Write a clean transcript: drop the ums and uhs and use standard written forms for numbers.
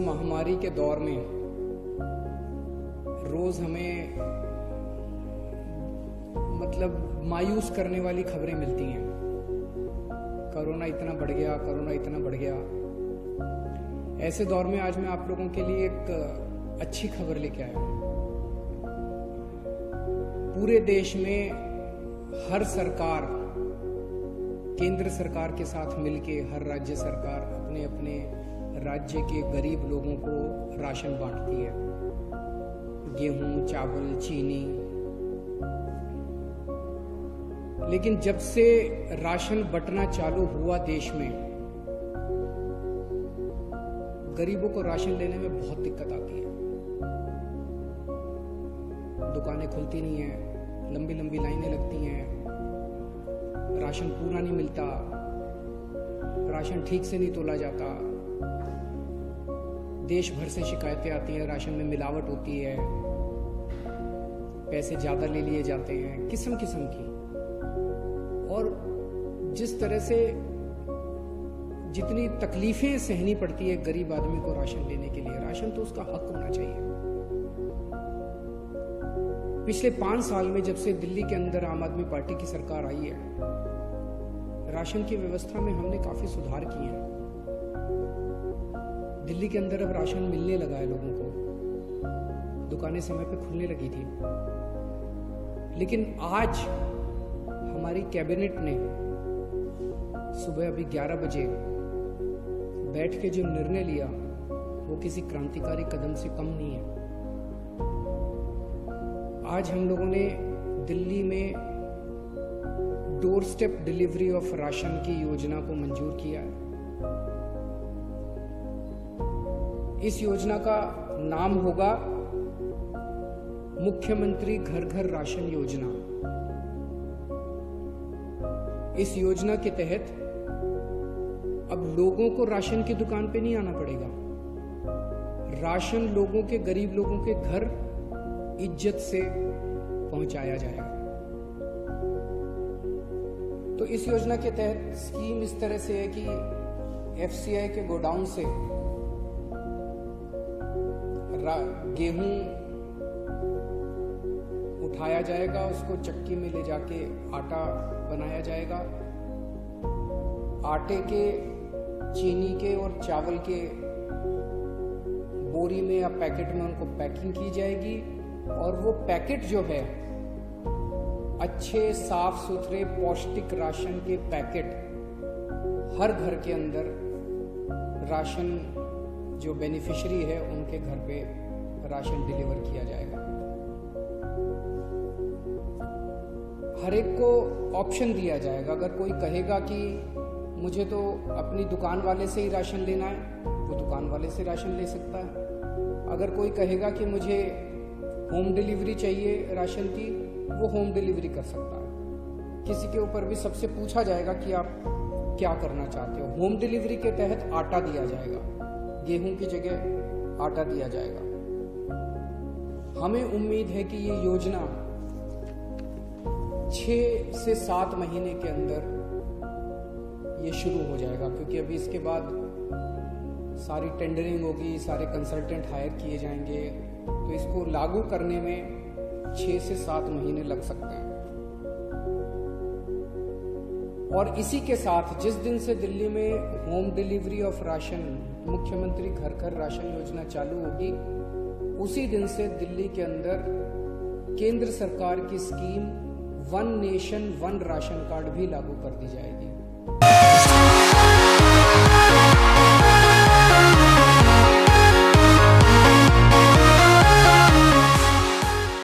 महामारी के दौर में रोज हमें मायूस करने वाली खबरें मिलती हैं। कोरोना इतना बढ़ गया, कोरोना इतना बढ़ गया। ऐसे दौर में आज मैं आप लोगों के लिए एक अच्छी खबर लेके आया हूं। पूरे देश में हर सरकार, केंद्र सरकार के साथ मिलके हर राज्य सरकार अपने अपने राज्य के गरीब लोगों को राशन बांटती है। गेहूं, चावल, चीनी। लेकिन जब से राशन बंटना चालू हुआ देश में, गरीबों को राशन लेने में बहुत दिक्कत आती है। दुकानें खुलती नहीं है, लंबी लंबी लाइनें लगती हैं, राशन पूरा नहीं मिलता, राशन ठीक से नहीं तोला जाता। देश भर से शिकायतें आती हैं, राशन में मिलावट होती है, पैसे ज्यादा ले लिए जाते हैं, किस्म किस्म की। और जिस तरह से जितनी तकलीफें सहनी पड़ती है गरीब आदमी को राशन लेने के लिए, राशन तो उसका हक होना चाहिए। पिछले 5 साल में जब से दिल्ली के अंदर आम आदमी पार्टी की सरकार आई है, राशन की व्यवस्था में हमने काफी सुधार किए हैं। दिल्ली के अंदर अब राशन मिलने लगा है लोगों को, दुकानें समय पे खुलने लगी थी। लेकिन आज हमारी कैबिनेट ने सुबह अभी 11 बजे बैठ के जो निर्णय लिया, वो किसी क्रांतिकारी कदम से कम नहीं है। आज हम लोगों ने दिल्ली में doorstep delivery of ration की योजना को मंजूर किया है। इस योजना का नाम होगा मुख्यमंत्री घर घर राशन योजना। इस योजना के तहत अब लोगों को राशन की दुकान पे नहीं आना पड़ेगा। राशन लोगों के, गरीब लोगों के घर इज्जत से पहुंचाया जाएगा। तो इस योजना के तहत स्कीम इस तरह से है कि एफसीआई के गोडाउन से गेहूं उठाया जाएगा, उसको चक्की में ले जाके आटा बनाया जाएगा। आटे के, चीनी के और चावल के बोरी में या पैकेट में उनको पैकिंग की जाएगी। और वो पैकेट जो है, अच्छे साफ सुथरे पौष्टिक राशन के पैकेट हर घर के अंदर राशन जो बेनिफिशियरी है उनके घर पे राशन डिलीवर किया जाएगा। हर एक को ऑप्शन दिया जाएगा। अगर कोई कहेगा कि मुझे तो अपनी दुकान वाले से ही राशन लेना है, वो दुकान वाले से राशन ले सकता है। अगर कोई कहेगा कि मुझे होम डिलीवरी चाहिए राशन की, वो होम डिलीवरी कर सकता है। किसी के ऊपर भी सबसे पूछा जाएगा कि आप क्या करना चाहते हो। होम डिलीवरी के तहत आटा दिया जाएगा, गेहूं की जगह आटा दिया जाएगा। हमें उम्मीद है कि ये योजना 6 से 7 महीने के अंदर ये शुरू हो जाएगा, क्योंकि अभी इसके बाद सारी टेंडरिंग होगी, सारे कंसल्टेंट हायर किए जाएंगे। तो इसको लागू करने में 6 से 7 महीने लग सकते हैं। और इसी के साथ जिस दिन से दिल्ली में होम डिलीवरी ऑफ राशन, मुख्यमंत्री घर घर राशन योजना चालू होगी, उसी दिन से दिल्ली के अंदर केंद्र सरकार की scheme one nation one ration card भी लागू कर दी जाएगी।